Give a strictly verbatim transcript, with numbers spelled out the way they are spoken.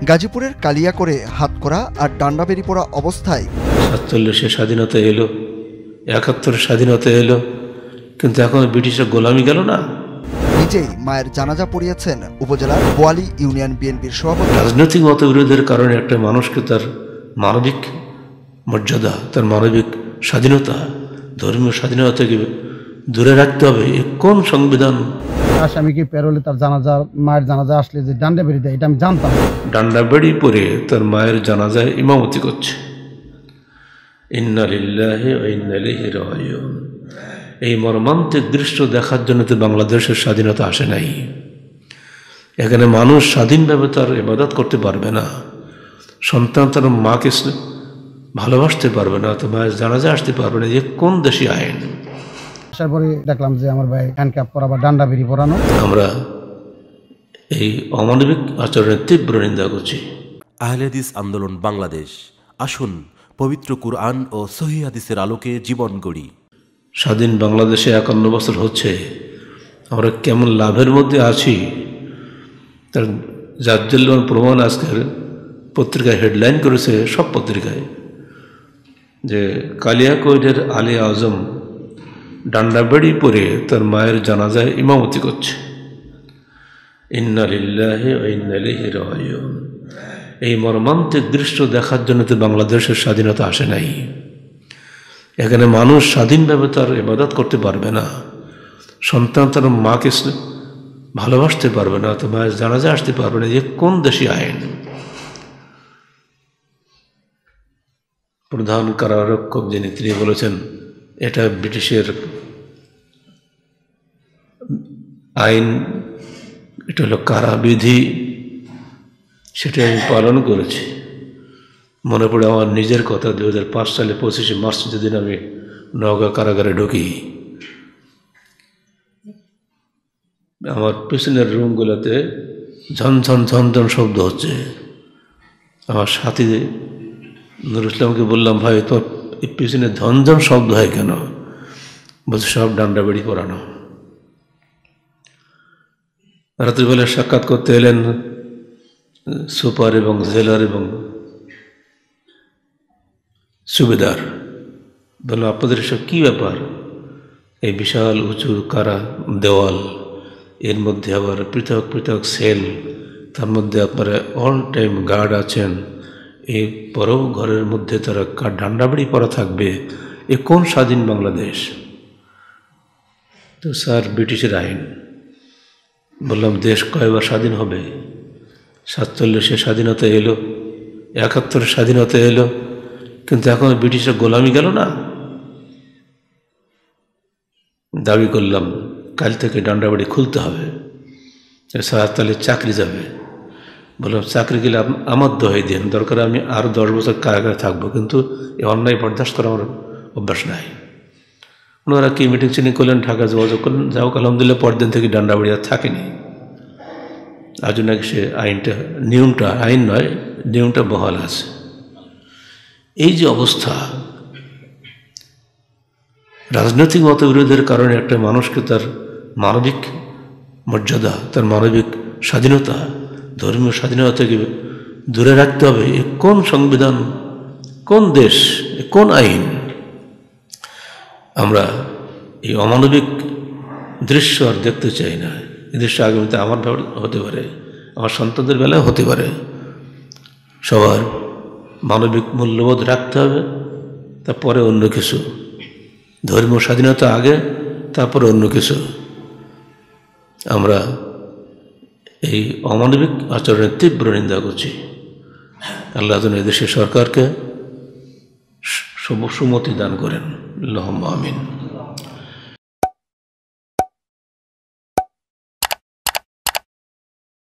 গাজীপুরের কালিয়াকোরে হাতকড়া আর ডান্ডাবেরি পড়া অবস্থায় সাতচল্লিশে স্বাধীনতা এলো, একাত্তরে স্বাধীনতা এলো, কিন্তু এখন ব্রিটিশের গোলামি গেল না। নিজেই মায়ের জানাজা পড়িয়েছেন উপজেলার বোয়ালি ইউনিয়ন বিএনপির সভাপতি। রাজনৈতিক মতবিরোধের কারণে একটা মানুষকে তার মানবিক মর্যাদা, তার মানবিক স্বাধীনতা, ধর্মীয় স্বাধীনতা থেকে দূরে রাখতে হবে। এ কোন সংবিধান? আসামিকে পেরোলে তার জানাজা, মায়ের জানাজা আসলে যে ডান্ডা বেরি দেয়, এটা আমি জানতাম। ডান্ডা বেড়ি পরে তার মায়ের জানাজায় ইমামতি করছে। ইন্না লিল্লাহি ওয়া ইন্না ইলাইহি রাজিউন। এই মর্মান্তিক দৃশ্য দেখার জন্য তো বাংলাদেশের স্বাধীনতা আসে নাই। এখানে মানুষ স্বাধীনভাবে তার ইবাদত করতে পারবে না, সন্তান তার মাকে ভালোবাসতে পারবে না, তো মায়ের জানাজা আসতে পারবে না। এ কোন দেশি আইন? আসার পরে দেখলাম যে আমার ভাই হ্যান্ডক্যাপ পরা বা ডান্ডা বেরি পরানো। আমরা এই অমানবিক আচরণের তীব্র নিন্দা করছি। আহলে হাদিস আন্দোলন বাংলাদেশ, আসুন পবিত্র কুরআন ও সহিহ হাদিসের আলোকে জীবন গড়ি। স্বাধীন বাংলাদেশে একান্ন বছর হচ্ছে, আমরা কেমন লাভের মধ্যে আছি তার জাজ্জল্যমান প্রমাণ আজকের পত্রিকায় হেডলাইন করেছে, সব পত্রিকায়, যে কালিয়াকৈরের আলী আজম ডান্ডাবেড়ি পরে তার মায়ের জানাজায় ইমামতি করছে। ইন্না লিল্লাহি ওয়া ইন্না ইলাইহি রাজিউন। এই মর্মান্তিক দৃশ্য দেখার জন্য তো বাংলাদেশের স্বাধীনতা আসে নাই। এখানে মানুষ স্বাধীনভাবে তার ইবাদত করতে পারবে না, সন্তান তার মাকে ভালোবাসতে পারবে না, তো মায়ের জানাজা আসতে পারবে না। এ কোন দেশি আইন? প্রধান কারারক্ষক যিনি, তিনি বলেছেন এটা ব্রিটিশের আইন, এটা হলো কারাবিধি, সেটা আমি পালন করেছি। মনে পড়ে আমার নিজের কথা, দু হাজার পাঁচ সালে পঁচিশে মার্চ যেদিন আমি নওগাঁ কারাগারে ঢুকি, আমার পিছনের রুমগুলোতে ঝনঝন ঝনঝন শব্দ হচ্ছে। আমার সাথী নুরুল ইসলামকে বললাম, ভাই তোমার পিছনে ঝনঝন শব্দ হয় কেন? বলছে সব ডান্ডা বেড়ি পরানো। রাত্রিবেলা সাক্ষাৎ করতে এলেন সুপার এবং জেলার এবং সুবেদার। বললাম আপনাদের এসব কী ব্যাপার? এই বিশাল উঁচু কারা দেওয়াল, এর মধ্যে আবার পৃথক পৃথক সেল, তার মধ্যে আপনারা অল টাইম গার্ড আছেন, এই পরও ঘরের মধ্যে তারা ডান্ডাবেড়ি পরা থাকবে। এ কোন স্বাধীন বাংলাদেশ? তো স্যার ব্রিটিশের আইন। বললাম দেশ কয়বার স্বাধীন হবে? সাতচল্লিশে স্বাধীনতা এলো, একাত্তরে স্বাধীনতা এলো, কিন্তু এখন ব্রিটিশের গোলামি গেল না। দাবি করলাম কাল থেকে ডান্ডাবাড়ি খুলতে হবে। স্যার তাহলে চাকরি যাবে। বললাম চাকরি গেলে আমার দোহাই দিন, দরকার আমি আরও দশ বছর কারাগারে থাকবো, কিন্তু এই অন্যায় বরদাস্ত করা আমার অভ্যাস নাই। ওনারা কি মিটিং চিটিং করলেন, ঢাকা যোগাযোগ করলেন, যাও আলহামদুলিল্লাহ পরদিন থেকে ডান্ডাবাড়ি আর থাকেনি। আজ নাকি সে আইনটা, নিয়মটা, আইন নয় নিয়মটা বহাল আছে। এই যে অবস্থা, রাজনৈতিক মতবিরোধের কারণে একটা মানুষকে তার মানবিক মর্যাদা, তার মানবিক স্বাধীনতা, ধর্মীয় স্বাধীনতা থেকে দূরে রাখতে হবে। এ কোন সংবিধান, কোন দেশ, কোন আইন? আমরা এই অমানবিক দৃশ্য আর দেখতে চাই না। এই দৃশ্য আগামীতে আমার হতে পারে, আমার সন্তানদের বেলায় হতে পারে। সবার মানবিক মূল্যবোধ রাখতে হবে, তারপরে অন্য কিছু। ধর্মীয় স্বাধীনতা আগে, তারপরে অন্য কিছু। আমরা এই অমানবিক আচরণের তীব্র নিন্দা করছি। আল্লাহ যেন এদেশের সরকারকে সুমতি দান করেন। আল্লাহুম্মা আমিন।